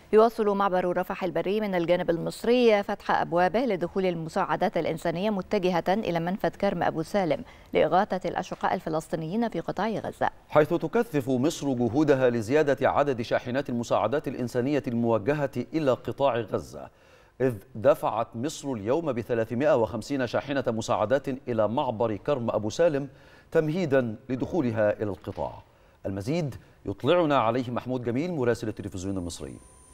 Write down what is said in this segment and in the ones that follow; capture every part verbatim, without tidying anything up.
يواصل معبر رفح البري من الجانب المصري فتح أبوابه لدخول المساعدات الإنسانية متجهة إلى منفذ كرم أبو سالم لإغاثة الأشقاء الفلسطينيين في قطاع غزة، حيث تكثف مصر جهودها لزيادة عدد شاحنات المساعدات الإنسانية الموجهة إلى قطاع غزة، إذ دفعت مصر اليوم ب ثلاثمائة وخمسين شاحنة مساعدات إلى معبر كرم أبو سالم تمهيدا لدخولها إلى القطاع. المزيد يطلعنا عليه محمود جميل مراسل التلفزيون المصري.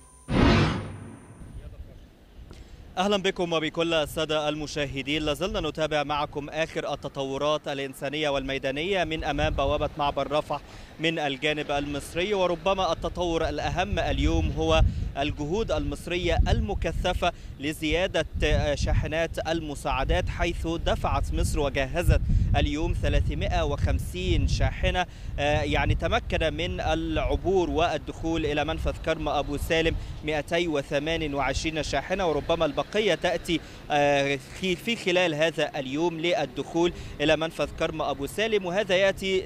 أهلا بكم وبكل السادة المشاهدين. لازلنا نتابع معكم آخر التطورات الإنسانية والميدانية من أمام بوابة معبر رفح من الجانب المصري، وربما التطور الأهم اليوم هو الجهود المصرية المكثفة لزيادة شاحنات المساعدات، حيث دفعت مصر وجهزت اليوم ثلاثمائة وخمسين شاحنة، يعني تمكن من العبور والدخول إلى منفذ كرم أبو سالم مئتين وثمانية وعشرين شاحنة، وربما البقية تأتي في خلال هذا اليوم للدخول إلى منفذ كرم أبو سالم. وهذا يأتي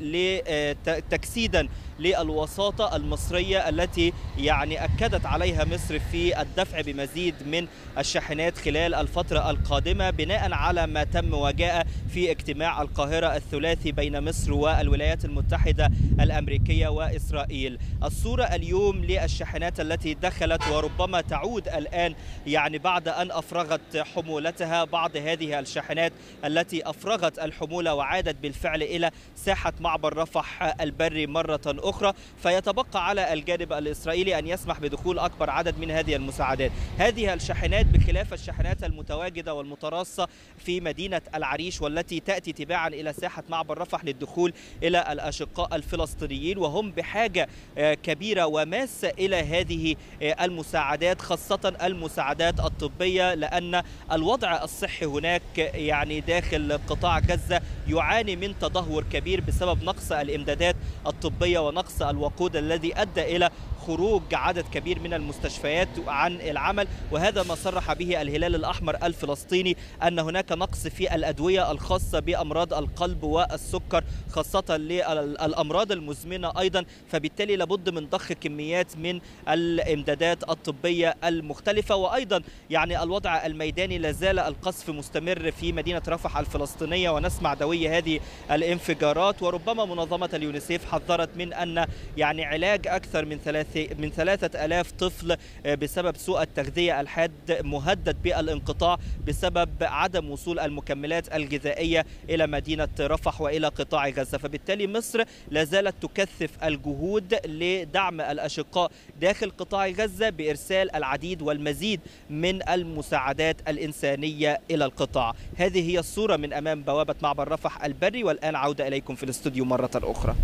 لتجسيدا للوساطة المصرية التي يعني أكدت عليها مصر في الدفع بمزيد من الشاحنات خلال الفترة القادمة، بناء على ما تم وجاء في اجتماع القاهرة الثلاثي بين مصر والولايات المتحدة الأمريكية وإسرائيل. الصورة اليوم للشاحنات التي دخلت وربما تعود الآن، يعني بعد أن أفرغت حمولتها، بعض هذه الشاحنات التي أفرغت الحمولة وعادت بالفعل إلى ساحة معبر رفح البري مرة أخرى، فيتبقى على الجانب الإسرائيلي أن يسمح بدخول أكبر عدد من هذه المساعدات. هذه الشاحنات بخلاف الشاحنات المتواجدة والمتراصة في مدينة العريش والتي تأتي تباعا إلى ساحة معبر رفح للدخول إلى الأشقاء الفلسطينيين، وهم بحاجة كبيرة وماسة إلى هذه المساعدات، خاصة المساعدات الطبية، لأن الوضع الصحي هناك يعني داخل قطاع غزة يعاني من تدهور كبير بسبب نقص الإمدادات الطبية ونقص الوقود الذي أدى إلى خروج عدد كبير من المستشفيات عن العمل. وهذا ما صرح به الهلال الأحمر الفلسطيني، أن هناك نقص في الأدوية الخاصة بأمراض القلب والسكر، خاصة للأمراض المزمنة أيضا، فبالتالي لابد من ضخ كميات من الإمدادات الطبية المختلفة. وأيضا يعني الوضع الميداني لازال القصف مستمر في مدينة رفح الفلسطينية، ونسمع دوي هذه الانفجارات، وربما منظمة اليونيسيف حذرت من أن يعني علاج أكثر من ثلاثة من ثلاثة آلاف طفل بسبب سوء التغذية الحاد مهدد بالانقطاع بسبب عدم وصول المكملات الغذائية إلى مدينة رفح وإلى قطاع غزة. فبالتالي مصر لا زالت تكثف الجهود لدعم الأشقاء داخل قطاع غزة بإرسال العديد والمزيد من المساعدات الإنسانية إلى القطاع. هذه هي الصورة من أمام بوابة معبر رفح البري، والآن عودة إليكم في الاستوديو مرة أخرى.